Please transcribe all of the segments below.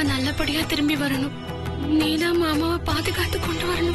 மாமா நல்லபடியா திரும்பி வரணும். நீதான் மாமாவை பாதுகாத்து கொண்டு வரணும்.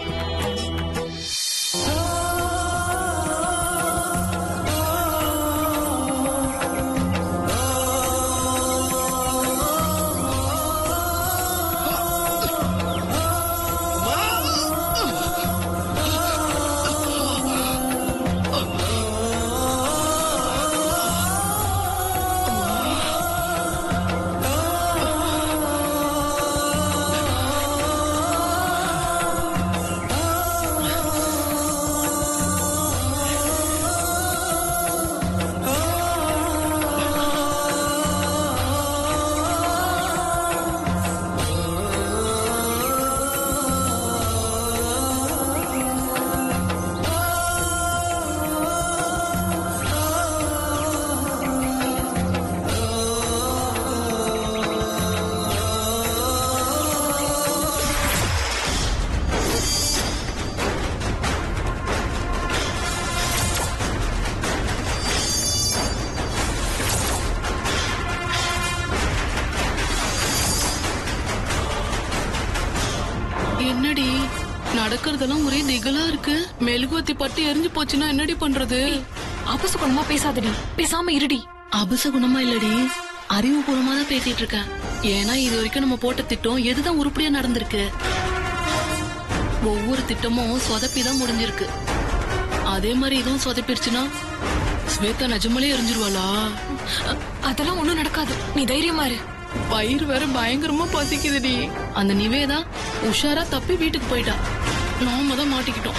என்னடி நடக்கிறதெல்லாம் ஒரே திகலா இருக்கு. மெழுகுவத்தி பட்டு எரிஞ்சு போச்சுன்னா என்னடி பண்றது? அபசகுணமா பேசாதடி, பேசாம இருடி. அபசகுணமா இல்லடி, அறிவுபூர்வமா தான் பேசிட்டு இருக்கேன். ஏன்னா இது வரைக்கும் நம்ம போட்ட திட்டம் எதுதான் உருப்படியா நடந்திருக்கு. ஒவ்வொரு திட்டமும் சொதப்பிதான் முடிஞ்சிருக்கு. அதே மாதிரி இதுவும் சொதப்பிருச்சுன்னா ஸ்வேதா நிஜமாலே எரிஞ்சிருவாளா? அதெல்லாம் ஒண்ணும் நடக்காது, நீ தைரியமா இரு. வயிறு வேற பயங்கரமா பசிக்குதுடி. அந்த நிவேதா உஷாரா தப்பி வீட்டுக்கு போயிட்டா. நாம தான் மாட்டிக்கிட்டோம்.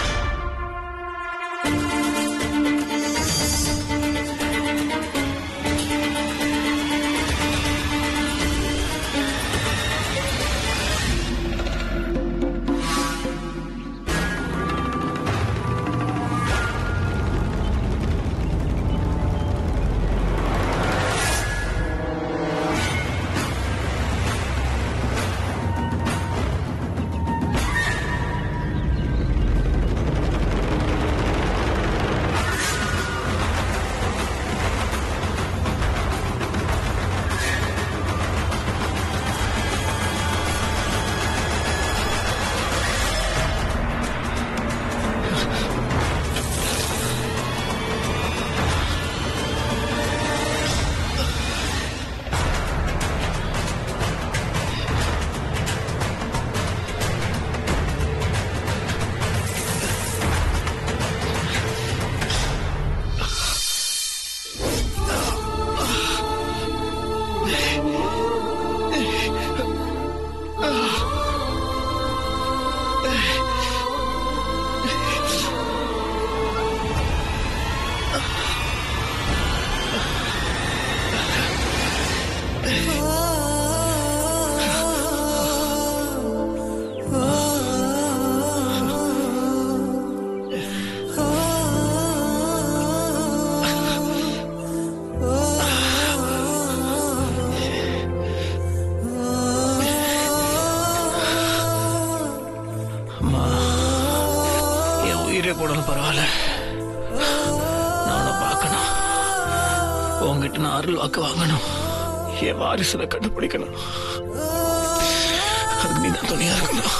போடணும், பரவாயில்ல. நானும் பார்க்கணும். உங்ககிட்ட நான் அருள் வாக்கு வாங்கணும். என் வாரிசுல கண்டுபிடிக்கணும். அதுக்கு நீதான் துணையா இருக்கணும்.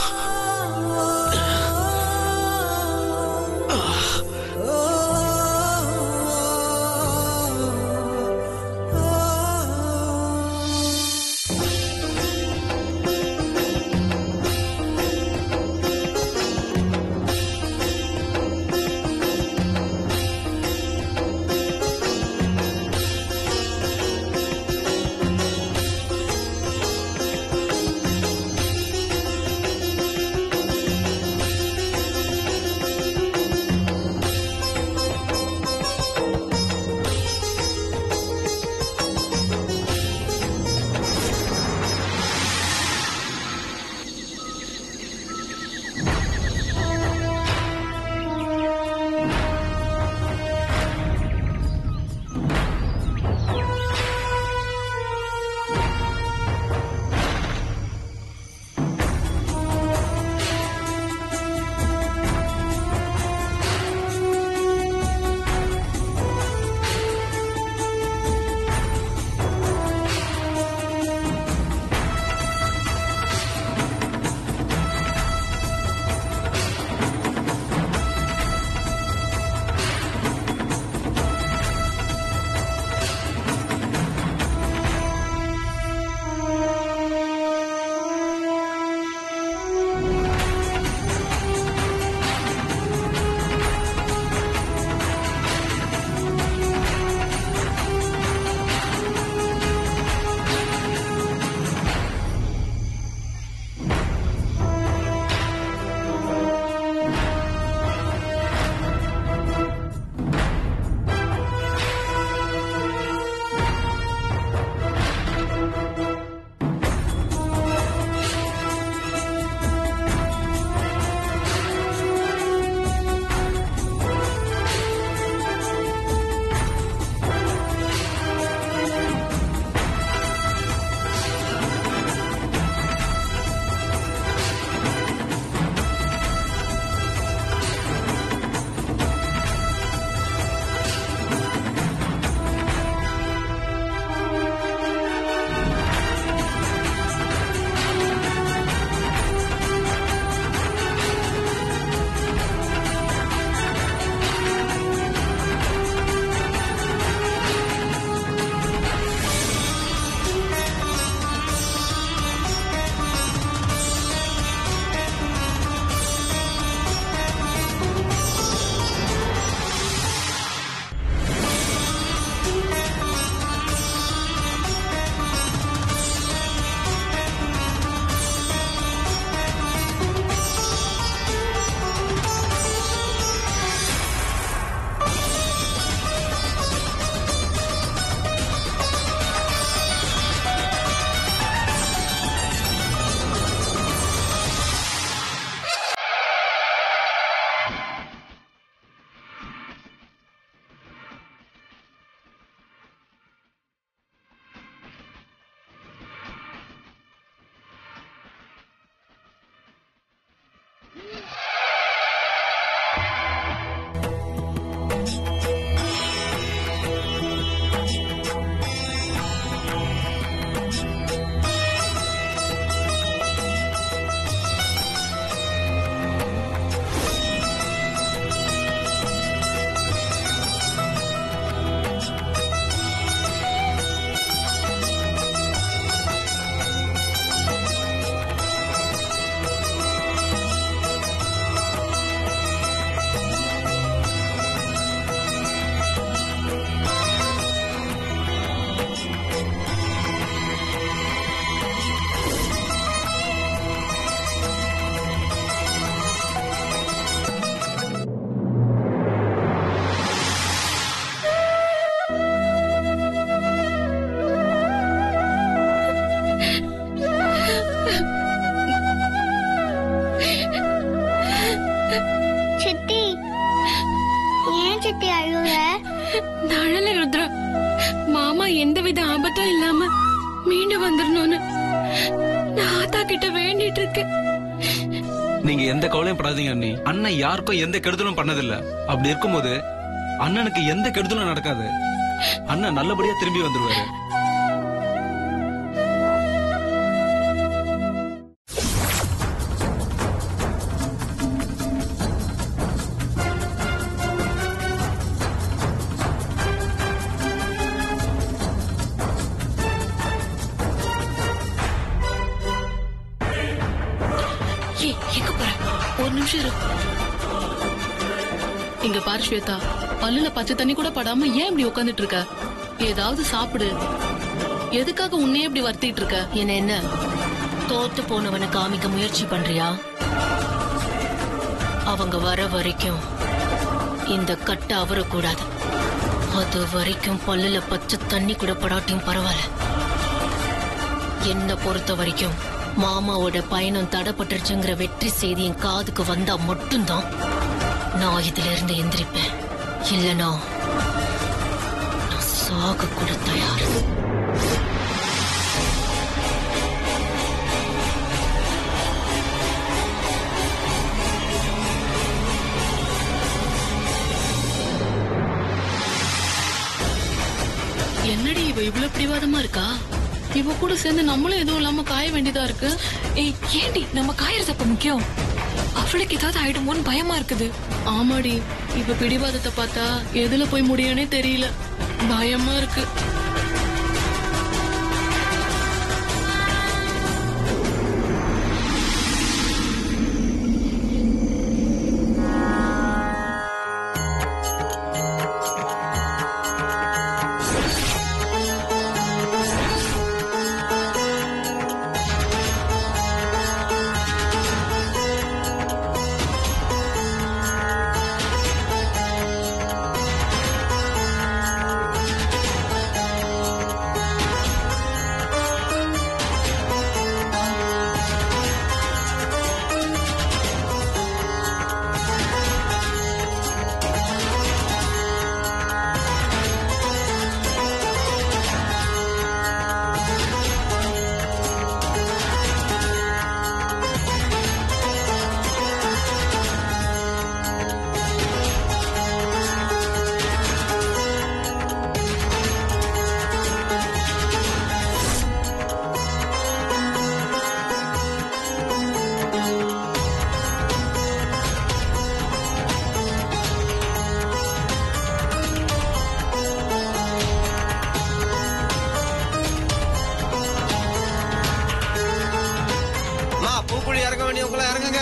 சித்தி அழுற? நாளல ருத்ரா, மாமா எந்தவித ஆபத்தும் இல்லாம மீண்டும் வந்துடணும்னு நான் ஆத்தா கிட்ட வேண்டிட்டு இருக்கேன். நீங்க எந்த கவலையும் படாதீங்க அண்ணி. அண்ணன் யாருக்கும் எந்த கெடுதலும் பண்ணதில்ல. அப்படி இருக்கும்போது அண்ணனுக்கு எந்த கெடுதலும் நடக்காது. அண்ணன் நல்லபடியா திரும்பி வந்துருவாரு. எங்க போற? ஒரு நிமிஷம் இரு. இங்க பாரு ஸ்வேதா, பல்லுல பச்சை தண்ணி கூட படாம ஏன் இப்படி உட்காந்துட்டு இருக்க? ஏதாவது சாப்பிடு. எதுக்காக உன்னையே இப்படி வருத்திட்டு இருக்க? என்ன தோத்து போனவனை காமிக்க முயற்சி பண்றியா? அவங்க வர வரைக்கும் இந்த கட்டை அவரக்கூடாது. அது வரைக்கும் பல்லுல பச்சை தண்ணி கூட படாட்டியும் பரவாயில்ல. என்ன பொறுத்த வரைக்கும் மாமாவோட பயணம் தடப்பட்டுருச்சுங்கிற வெற்றி செய்தி என் காதுக்கு வந்தா மட்டும்தான் நான் இதுல இருந்து எந்திரிப்பேன். இல்லனா நான் சாக கூட தயார். என்னடி இவ இவ்வளவு பிடிவாதமா இருக்கா? இவ கூட சேர்ந்து நம்மளும் எதுவும் இல்லாம காய வேண்டியதா இருக்கு. ஏய், ஏண்டி நம்ம காயறது அப்ப முக்கியம்? அவளுக்கு ஏதாவது ஆயிடுமோன்னு பயமா இருக்குது. ஆமாடி, இப்ப பிடிவாதத்தை பார்த்தா எதுல போய் முடியும்னே தெரியல. பயமா இருக்கு. இறங்க வேண்டியவங்கள இறங்குங்க.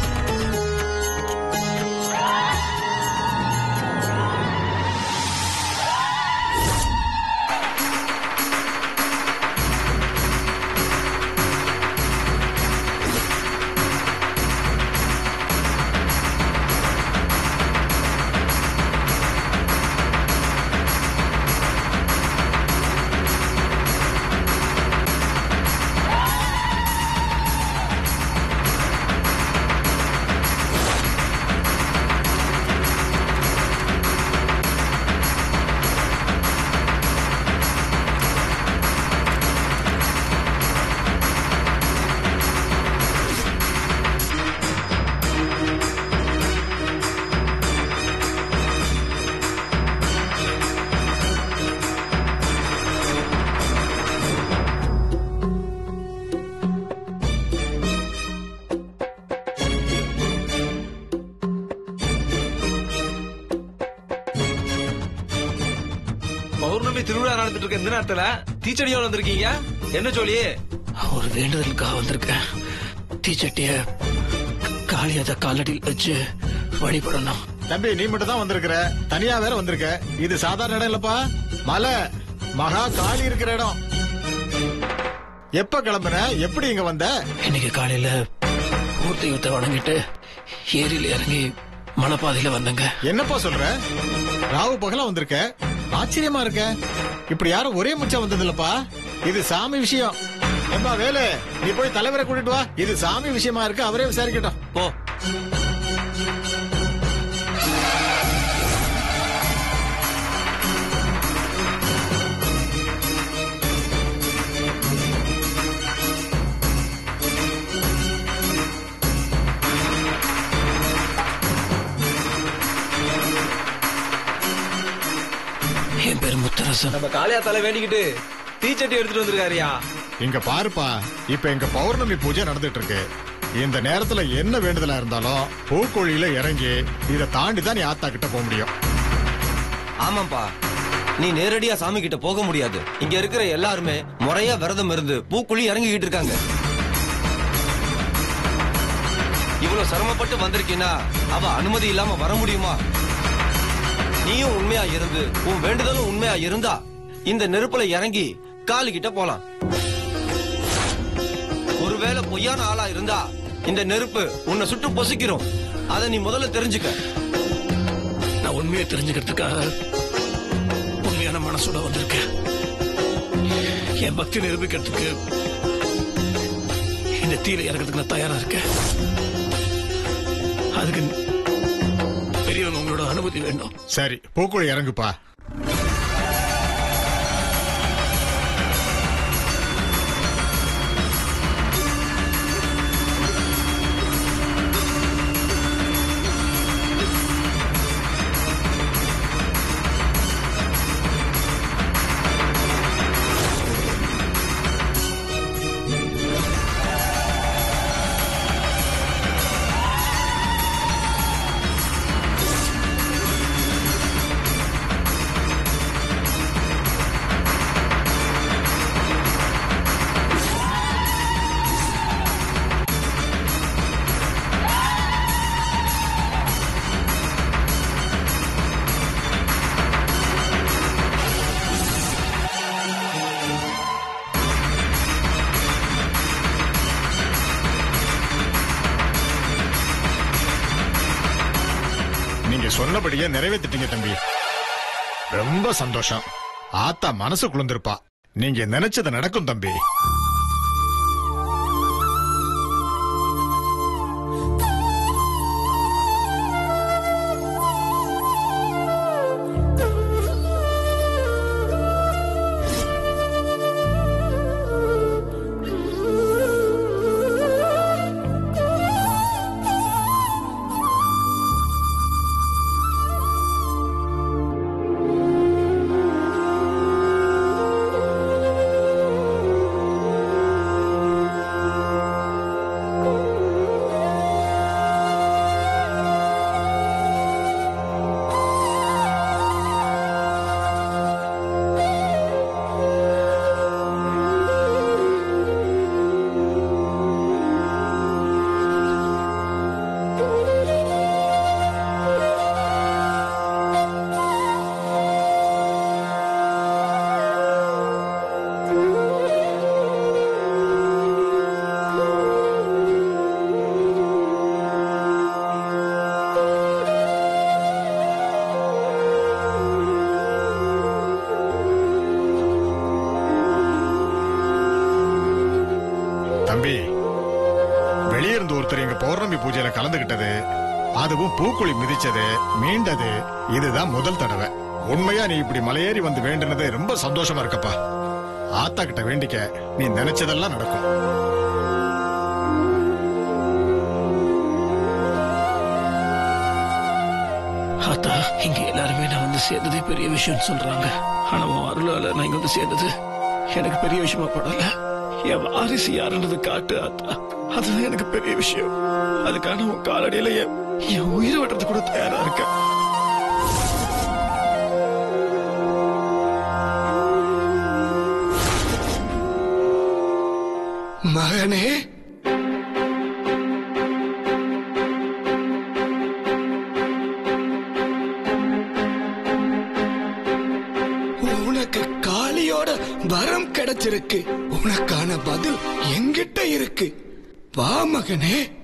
பௌர்ணமி திருவிழா நடந்துட்டு இருக்க இந்த நேரத்துல தீச்செடியோட வந்திருக்கீங்க. என்ன சொல்லி? ஒரு வேண்டுதலுக்காக வந்திருக்கேன். தீச்சட்டிய காளியத காலடியில் வச்சு வழிபடணும். தம்பி, நீ மட்டும் தான் வந்திருக்கிற, தனியா வேற வந்திருக்க. இது சாதாரண இடம் இல்லப்பா, மலை மகா காளி இருக்கிற இடம். எப்ப கிளம்புன? எப்படி இங்க வந்த? இன்னைக்கு காலையில மூர்த்தியத்தை வணங்கிட்டு ஏரியில இறங்கி மலைப்பாதையில வந்தங்க. என்னப்பா சொல்ற? ராவு பகலா வந்திருக்க, ஆச்சரியமா இருக்க. இப்படி யாரும் ஒரே முச்சா வந்தது இல்லப்பா. இது சாமி விஷயம். ஏம்பா வேலு, நீ போய் தலைவரை கூட்டிட்டு வா. இது சாமி விஷயமா இருக்கு, அவரே விசாரிக்கட்டும். போ. என் பேர் முத்தரசன். நம்ம காளியாத்தால வேண்டிக்கிட்டு தீச்சட்டி எடுத்துட்டு வந்திருக்காருயா. இங்க பாருப்பா, இப்ப எங்க பௌர்ணமி பூஜை நடந்துட்டு இருக்கு. இந்த நேரத்துல என்ன வேண்டுதலா இருந்தாலும் பூக்குழியில இறங்கி இதை தாண்டி தான் நீ ஆத்தா கிட்ட போக முடியும். ஆமாப்பா, நீ நேரடியா சாமி கிட்ட போக முடியாது. இங்க இருக்கிற எல்லாருமே முறையா விரதம் இருந்து பூக்குழி இறங்கிக்கிட்டு இருக்காங்க. இவ்வளவு சிரமப்பட்டு வந்திருக்கீன்னா அவ அனுமதி இல்லாம வர முடியுமா? நீயும் உண்மையா இருந்து உன் வேண்டுதலும் உண்மையா இருந்தா இந்த நெருப்புல இறங்கி காலு கிட்ட போலாம். ஒருவேளை பொய்யான ஆளா இருந்தா இந்த நெருப்பு உன்னை சுட்டு பொசுக்கிறோம். அதை நீ முதல்ல தெரிஞ்சுக்க. நான் உண்மையை தெரிஞ்சுக்கிறதுக்காக உண்மையான மனசோட வந்திருக்கேன். என் பக்தி நிரூபிக்கிறதுக்கு இந்த தீயில இறக்கிறதுக்கு நான் தயாரா இருக்கேன். அதுக்கு பெரியவங்க உங்களோட அனுமதி வேண்டும். சரி, பூக்குழி இறங்குப்பா. நீங்க சொன்னபடியே நிறைவேற்றிட்டீங்க தம்பி. ரொம்ப சந்தோஷம். ஆத்தா மனசு குளிர்ந்திருப்பா. நீங்க நினைச்சது நடக்கும் தம்பி. தம்பி, வெளியிருந்து ஒருத்தர் எங்க பௌர்ணமி பூஜையில கலந்துகிட்டது, அதுவும் பூக்குழி மிதிச்சது, மீண்டது, இதுதான் முதல் தடவை. உண்மையா நீ இப்படி மலையேறி வந்து வேண்டினது ரொம்ப சந்தோஷமா இருக்கப்பா. ஆத்தா கிட்ட வேண்டிக்க, நீ நினைச்சதெல்லாம் நடக்கும். ஆத்தா, இங்க எல்லாருமே நான் வந்து சேர்ந்ததே பெரிய விஷயம் சொல்றாங்க. ஆனா உன் அருளால நான் இங்க வந்து சேர்ந்தது எனக்கு பெரிய விஷயமா படல. என் வாரிசு யாருன்றது காட்டு ஆத்தா, அதுதான் எனக்கு பெரிய விஷயம். அதுக்கான உன் காலடியில என் உயிரை விடுறது கூட தயாரா இருக்கேன். மகனே, உனக்கு காளியோட வரம் கிடைச்சிருக்கு. உனக்கான பதில் என்கிட்ட இருக்கு. வா மகனே.